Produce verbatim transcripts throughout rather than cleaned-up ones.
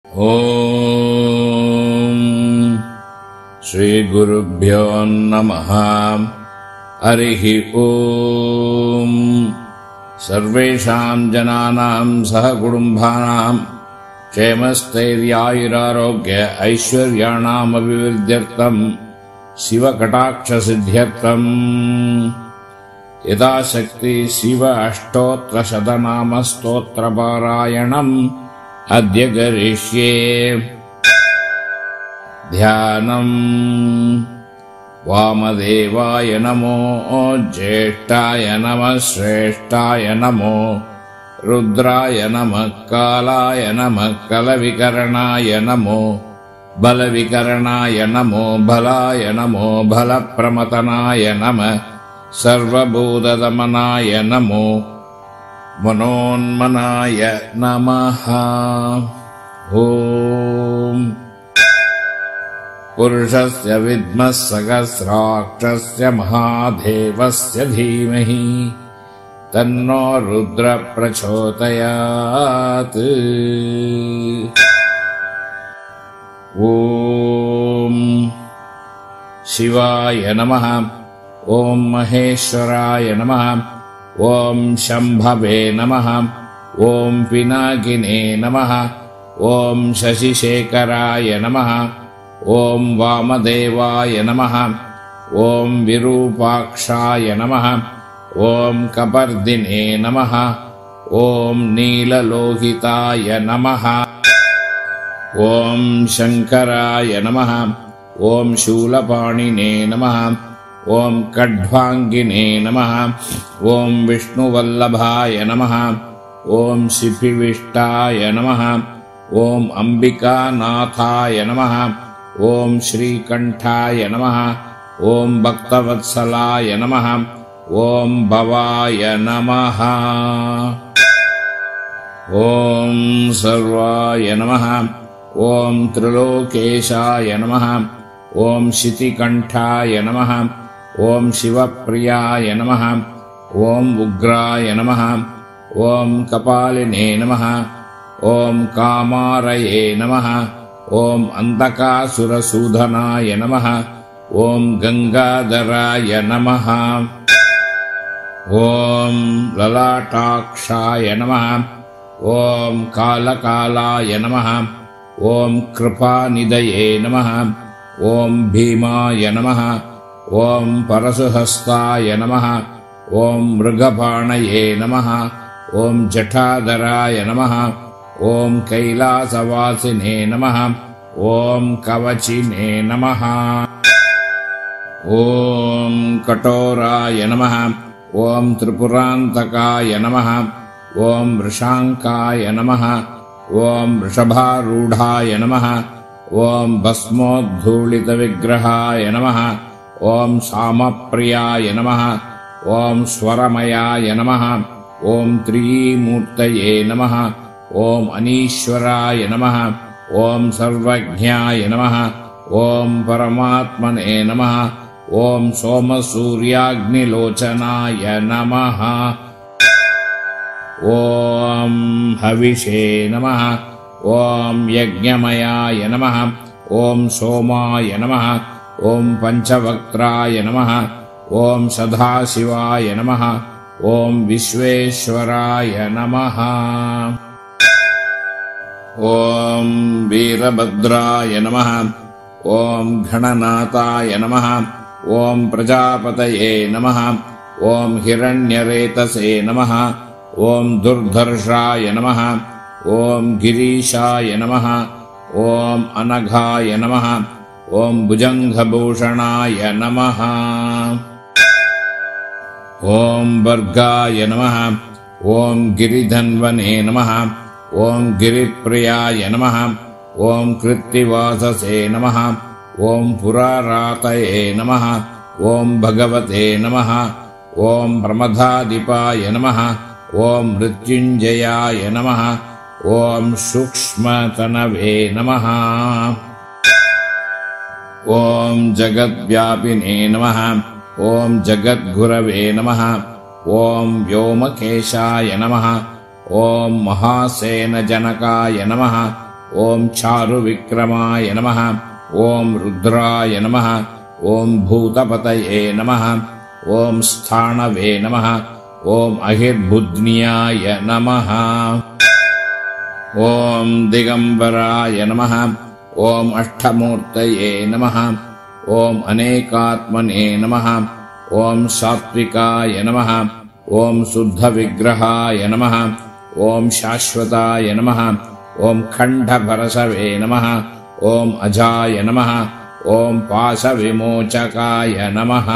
ओम श्री गुरुभ्यो नमः। हरिः ओम। सर्वेषां जनानां सह कुटुम्बानां क्षेमस्थैर्यायुरारोग्य ऐश्वर्याणामभिवृद्ध्यर्थं शिवकटाक्षसिद्ध्यर्थं यथाशक्ति शिव अष्टोत्तर शतनाम स्तोत्रपारायणम् अद्य करिष्ये। ध्यानम्। वामदेवाय नमो ज्येष्ठाय नमः श्रेष्ठाय नमो रुद्राय नमः कालाय नमः कलविकरणाय नमो बलविकरणाय नमो बलाय नमो बलप्रमतनाय नमः सर्वभूतदमनाय नमो मनोन्मनाय नमः। ओम पुरुषस्य विद्मः सहस्राक्षस्य महादेवस्य धीमहि तन्नो रुद्र प्रचोदयात्। ओम शिवाय नमः। ओम महेश्वराय नमः। ओम शंभवे नमः। ओम पिनाकिने नमः। ओम शशिशेखराय नमः। ओम वामदेवाय नमः। ओम विरूपाक्षाय नमः। ओम कपर्दिने नमः। ओम नीललोहिताय नमः। ओम शंकराय नमः। ओम शूलपाणिने नमः। ओम कड्वांगिने नमः। ओम विष्णुवल्लभाय नमः। ओम शिफिविष्टाय नमः। ओम अंबिकानाथाय नमः। ओम श्रीकंठाय नमः। ओम भक्तवत्सलाय नमः। ओम भवाय नमः। ओम सर्वाय नमः। ओम त्रिलोकेशाय नमः। ओम शितिकंठाय नमः। ओम शिवप्रियाय नमः। ओम उग्राय नमः। ओम कपालिने नमः। ओम कामारये नमः। ओम अंधकासुरसूदनाय नमः। ओम गंगाधराय नमः। ओम ललाटाक्षाय नमः। ओम कालकालाय नमः। ओम कृपानिधये नमः। ओम भीमाय नमः। ओम परशुहस्ताय नमः। ओम मृगपाणये नमः। ओम जटाधराय नमः। ओम कैलासवासिने नमः। ओम कवचिने नमः। ओम कठोराय नमः। ओम त्रिपुरान्तकाय नमः। ओम वृषांकाय नमः। ओम वृषभारूढाय नमः। ओम भस्मोद्धूलितविग्रहाय नमः। ओम सामप्रियाय नमः। ओम स्वरमयाय नमः। ओम त्रिमूर्तये नमः। ओम अनीश्वराय नमः। ओम सर्वज्ञाय नमः। ओम परमात्मने नमः। ओम सोमसूर्याग्निलोचनाय नमः। ओम हविषे नमः। ओम यज्ञमयाय नमः। ओम सोमाय नमः। ओम पंचवक्त्राय नमः। ओम सदाशिवाय नमः। ओम विश्वेश्वराय नमः। ओम वीरभद्राय नमः। ओम गणनाथाय नमः। ओम प्रजापतये नमः। ओम हिरण्यरेतसे नमः। ओम दुर्धर्षाय नमः। ओम गिरीशाय नमः। ओम अनघाय नमः। ओम भुजंगभूषणाय नमः। ओम वर्गाय नमः। ओम गिरिधन्वने नमः। ओम गिरिप्रियाय नमः। ओम कृत्तिवाससे नमः। ओम पुरारातये नमः। ओम भगवते नमः। ओम प्रमदाधिपाय नमः। ओम मृत्युंजयाय नमः। ओम सूक्ष्मतनवे नमः। ओम जगद्व्यापिने नमः। ओम जगद्गुरवे नमः। ओम व्योमकेशाय नमः। ओम महासेनजनकाय नमः। ॐ चारुविक्रमाय नमः ॐ रुद्राय नमः ॐ भूतपतये नमः ॐ स्थाणवे नमः ॐ अहिर्बुध्न्याय नमः ॐ दिगम्बराय नमः ॐ अष्टमूर्तये नमः ॐ अनेकात्मने नमः ॐ सात्विकाय नमः ॐ शुद्धविग्रहाय नमः ॐ शाश्वताय नमः ॐ खण्डभरसवे नमः ॐ अजाय नमः ॐ पाशविमोचकाय नमः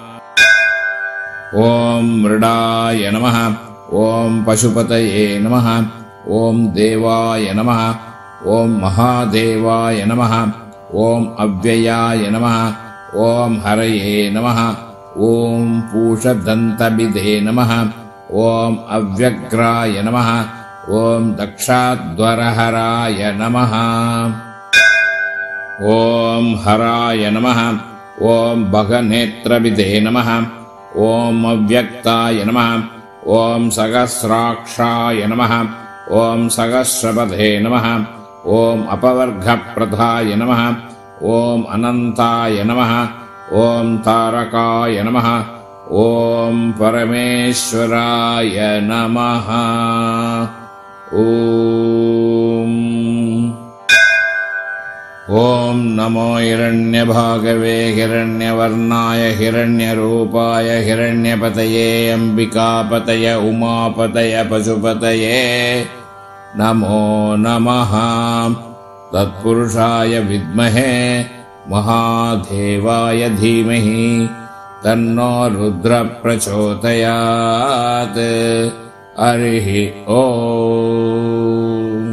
ॐ मृडाय नमः ॐ पशुपतये नमः ॐ देवाय नमः ॐ महादेवाय नमः ॐ अव्ययाय नमः ॐ हरये नमः ॐ पूषदन्तविदे नमः ॐ अव्यग्राय नमः ॐ दक्षाध्वरहराय नमः ॐ हराय नमः ॐ भगनेत्रविदे नमः ॐ अव्यक्ताय नमः ॐ सहस्राक्षाय नमः ॐ सहस्रपदे नमः ॐ अपवर्गप्रदाय नमः ॐ अनन्ताय नमः ॐ तारकाय नमः ॐ परमेश्वराय नमः ॐ ॐ नमो हिरण्यभागवे हिरण्यवर्णाय हिरण्यरूपाय हिरण्यपतये अम्बिकापतय उमापतय पशुपतये नमो नमः तत्पुरुषाय विद्महे महादेवाय धीमहि तन्नो रुद्र प्रचोदयात् हरिः ओम्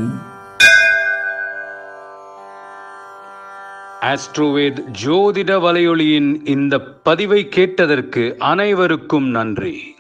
ஆஸ்ட்ரோவேத் ஜோதிட வலையொலியின் இந்த பதிவை கேட்டதற்கு அனைவருக்கும் நன்றி.